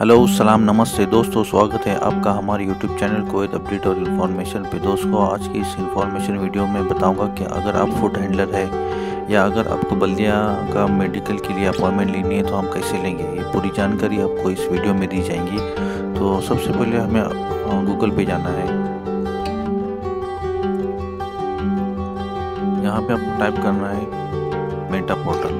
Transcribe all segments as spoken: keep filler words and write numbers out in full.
Hello सलाम नमस्ते दोस्तों, स्वागत है आपका हमारे यूट्यूब चैनल कोविड अपडेट और इन्फॉर्मेशन पे। दोस्तों, आज की इस इन्फॉर्मेशन वीडियो में बताऊंगा कि अगर आप फूड हैंडलर है या अगर आपको बल्दिया का मेडिकल के लिए अपॉइंटमेंट लेनी है तो हम कैसे लेंगे, ये पूरी जानकारी आपको इस वीडियो में दी जाएंगी। तो सबसे पहले हमें गूगल पे जाना है। यहाँ पे आपको टाइप करना है मेटा पोर्टल।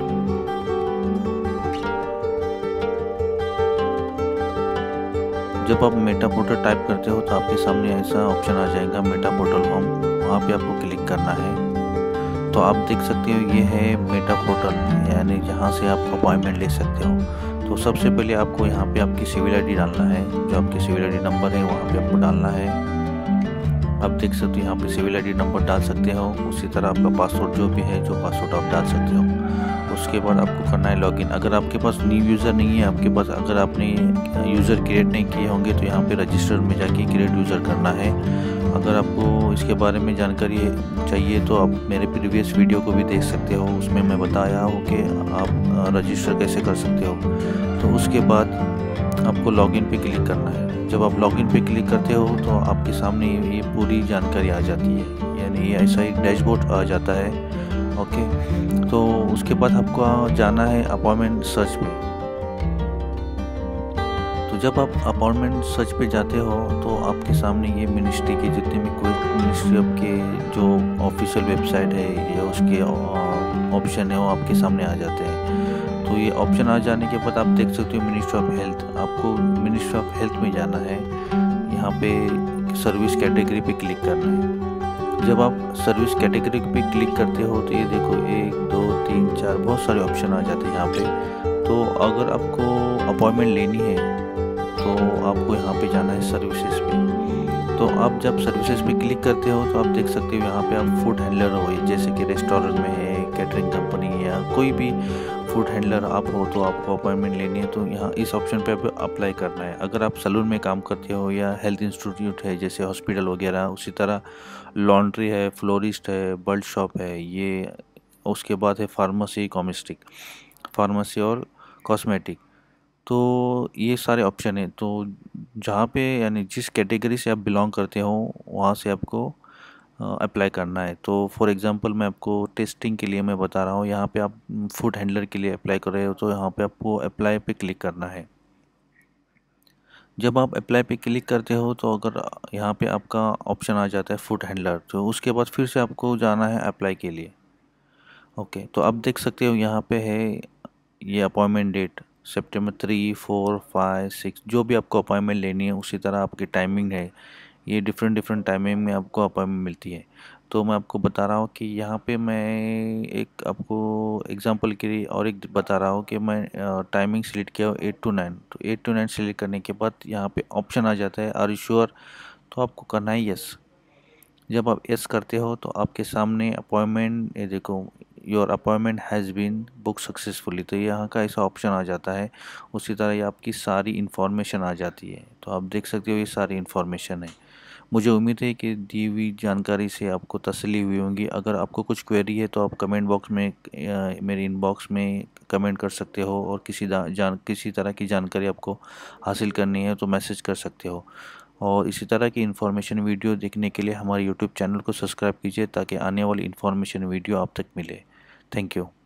जब आप मेटा पोर्टल टाइप करते हो तो आपके सामने ऐसा ऑप्शन आ जाएगा मेटा पोर्टल होम, वहाँ पे आपको क्लिक करना है। तो आप देख सकते हो ये है मेटा पोर्टल, यानी जहाँ से आप अपॉइंटमेंट ले सकते हो। तो सबसे पहले आपको यहाँ पे आपकी सिविल आईडी डालना है, जो आपकी सिविल आईडी नंबर है वहाँ पे आपको डालना है। आप देख सकते हो यहाँ पे सिविल आईडी नंबर डाल सकते हो, उसी तरह आपका पासवर्ड जो भी है, जो पासवर्ड आप डाल सकते हो। उसके बाद आपको करना है लॉगिन। अगर आपके पास न्यू यूज़र नहीं है, आपके पास अगर आपने यूज़र क्रिएट नहीं किए होंगे तो यहाँ पे रजिस्टर में जाके क्रिएट यूज़र करना है। अगर आपको इसके बारे में जानकारी चाहिए तो आप मेरे प्रीवियस वीडियो को भी देख सकते हो, उसमें मैं बताया हूँ कि आप रजिस्टर कैसे कर सकते हो। तो उसके बाद आपको लॉगिन पे क्लिक करना है। जब आप लॉगिन पे क्लिक करते हो तो आपके सामने ये पूरी जानकारी आ जाती है, यानी ऐसा एक डैशबोर्ड आ जाता है। ओके, तो उसके बाद आपको जाना है अपॉइंटमेंट सर्च पे। तो जब आप अपॉइंटमेंट सर्च पे जाते हो तो आपके सामने ये मिनिस्ट्री के जितने भी कोई मिनिस्ट्री आपके जो ऑफिशियल वेबसाइट है या उसके ऑप्शन है वो आपके सामने आ जाते हैं। तो ये ऑप्शन आ जाने के बाद आप देख सकते हो मिनिस्ट्री ऑफ हेल्थ, आपको मिनिस्ट्री ऑफ हेल्थ में जाना है। यहाँ पे सर्विस कैटेगरी पे क्लिक करना है। जब आप सर्विस कैटेगरी पे क्लिक करते हो तो ये देखो एक दो तीन चार बहुत सारे ऑप्शन आ जाते हैं यहाँ पे। तो अगर आपको अपॉइंटमेंट लेनी है तो आपको यहाँ पे जाना है सर्विसेज पे। तो आप जब सर्विसेज पे क्लिक करते हो तो आप देख सकते हो यहाँ पे आप फूड हैंडलर हो, जैसे कि रेस्टोरेंट में है, कैटरिंग कंपनी या कोई भी फूड हैंडलर आप हो तो आपको अपॉइंटमेंट लेनी है तो यहाँ इस ऑप्शन पे आप अप्लाई करना है। अगर आप सैलून में काम करते हो या हेल्थ इंस्टीट्यूट है जैसे हॉस्पिटल वगैरह, उसी तरह लॉन्ड्री है, फ्लोरिस्ट है, बर्ड शॉप है, ये उसके बाद है फार्मेसी, कॉमिस्टिक फार्मेसी और कॉस्मेटिक। तो ये सारे ऑप्शन है। तो जहाँ पे यानी जिस कैटेगरी से आप बिलोंग करते हो वहाँ से आपको अप्लाई करना है। तो फॉर एग्जांपल मैं आपको टेस्टिंग के लिए मैं बता रहा हूँ, यहाँ पे आप फूड हैंडलर के लिए अप्लाई कर रहे हो तो यहाँ पे आपको अप्लाई पे क्लिक करना है। जब आप अप्लाई पे क्लिक करते हो तो अगर यहाँ पे आपका ऑप्शन आ जाता है फूड हैंडलर, तो उसके बाद फिर से आपको जाना है अप्लाई के लिए। ओके, तो आप देख सकते हो यहाँ पे है ये अपॉइंटमेंट डेट सितंबर थ्री फोर फाइव सिक्स, जो भी आपको अपॉइंटमेंट लेनी है उसी तरह आपकी टाइमिंग है। ये डिफरेंट डिफरेंट टाइमिंग में आपको अपॉइंटमेंट मिलती है। तो मैं आपको बता रहा हूँ कि यहाँ पे मैं एक आपको एग्जांपल के लिए और एक बता रहा हूँ कि मैं टाइमिंग सेलेक्ट किया एट टू नाइन। तो एट टू नाइन सेलेक्ट करने के बाद यहाँ पे ऑप्शन आ जाता है आर यू श्योर, तो आपको करना है यस। जब आप यस करते हो तो आपके सामने अपॉइंटमेंट, ये देखो your appointment has been book successfully, तो यहाँ का ऐसा ऑप्शन आ जाता है। उसी तरह ये आपकी सारी इन्फॉर्मेशन आ जाती है। तो आप देख सकते हो ये सारी इन्फॉर्मेशन है। मुझे उम्मीद है कि दी हुई जानकारी से आपको तसल्ली हुई होगी। अगर आपको कुछ क्वेरी है तो आप कमेंट बॉक्स में मेरे इनबॉक्स में कमेंट कर सकते हो, और किसी जान किसी तरह की जानकारी आपको हासिल करनी है तो मैसेज कर सकते हो। और इसी तरह की इन्फॉर्मेशन वीडियो देखने के लिए हमारे यूट्यूब चैनल को सब्सक्राइब कीजिए ताकि आने वाली इन्फॉर्मेशन वीडियो आप तक मिले। Thank you.